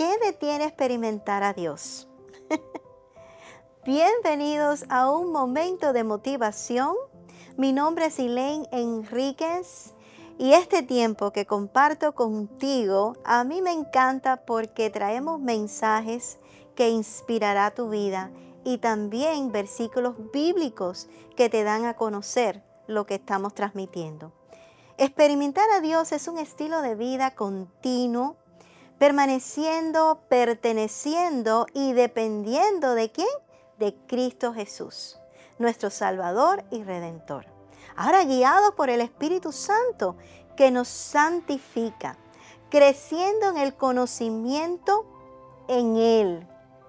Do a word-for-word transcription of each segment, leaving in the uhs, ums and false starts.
¿Qué detiene experimentar a Dios? Bienvenidos a un momento de motivación. Mi nombre es Elaine Enríquez y este tiempo que comparto contigo a mí me encanta porque traemos mensajes que inspirará tu vida y también versículos bíblicos que te dan a conocer lo que estamos transmitiendo. Experimentar a Dios es un estilo de vida continuo, permaneciendo, perteneciendo y dependiendo ¿de quién? De Cristo Jesús, nuestro Salvador y Redentor. Ahora guiados por el Espíritu Santo que nos santifica, creciendo en el conocimiento en Él.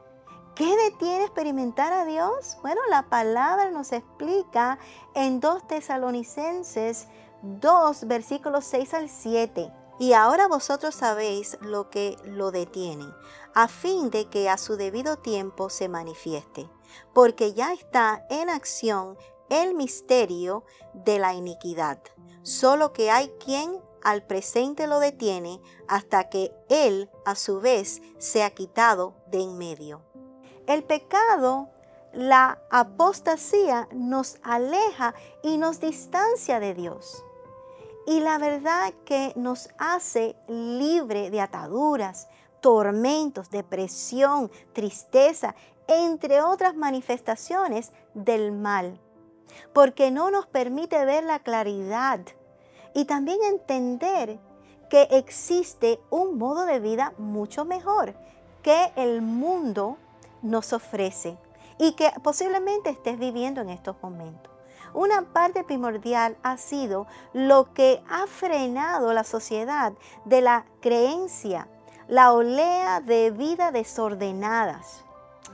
¿Qué detiene experimentar a Dios? Bueno, la palabra nos explica en dos Tesalonicenses dos, versículos seis al siete. Y ahora vosotros sabéis lo que lo detiene, a fin de que a su debido tiempo se manifieste, porque ya está en acción el misterio de la iniquidad, solo que hay quien al presente lo detiene hasta que él a su vez sea quitado de en medio. El pecado, la apostasía, nos aleja y nos distancia de Dios. Y la verdad que nos hace libre de ataduras, tormentos, depresión, tristeza, entre otras manifestaciones del mal. Porque no nos permite ver la claridad y también entender que existe un modo de vida mucho mejor que el mundo nos ofrece y que posiblemente estés viviendo en estos momentos. Una parte primordial ha sido lo que ha frenado la sociedad de la creencia, la olea de vida desordenadas.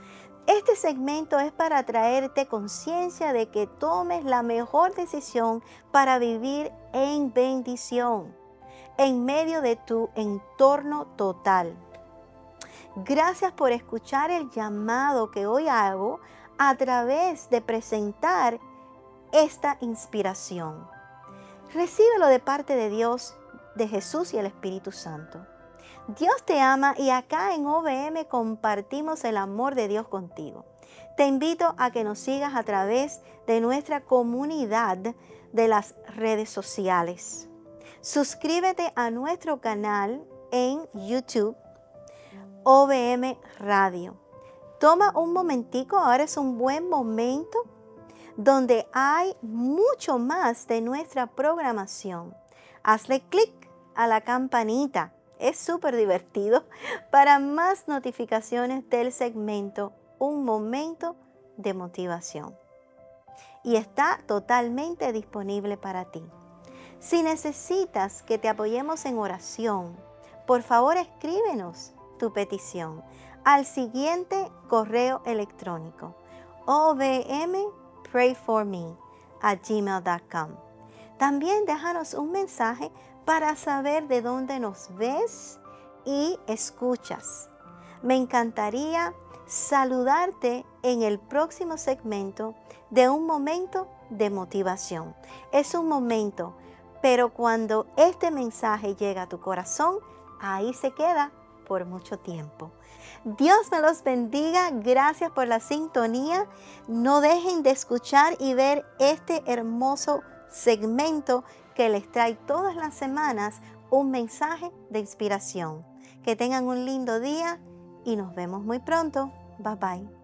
Este segmento es para traerte conciencia de que tomes la mejor decisión para vivir en bendición, en medio de tu entorno total. Gracias por escuchar el llamado que hoy hago a través de presentar esta inspiración. Recíbelo de parte de Dios, de Jesús y el Espíritu Santo. Dios te ama y acá en O V M compartimos el amor de Dios contigo. Te invito a que nos sigas a través de nuestra comunidad de las redes sociales. Suscríbete a nuestro canal en YouTube, O V M Radio. Toma un momentico, ahora es un buen momento donde hay mucho más de nuestra programación. Hazle clic a la campanita, es súper divertido, para más notificaciones del segmento Un Momento de Motivación. Y está totalmente disponible para ti. Si necesitas que te apoyemos en oración, por favor escríbenos tu petición al siguiente correo electrónico o v m pray for me at gmail punto com. También déjanos un mensaje para saber de dónde nos ves y escuchas. Me encantaría saludarte en el próximo segmento de Un Momento de Motivación. Es un momento, pero cuando este mensaje llega a tu corazón, ahí se queda por mucho tiempo. Dios me los bendiga. Gracias por la sintonía. No dejen de escuchar y ver este hermoso segmento que les trae todas las semanas un mensaje de inspiración. Que tengan un lindo día y nos vemos muy pronto. Bye bye.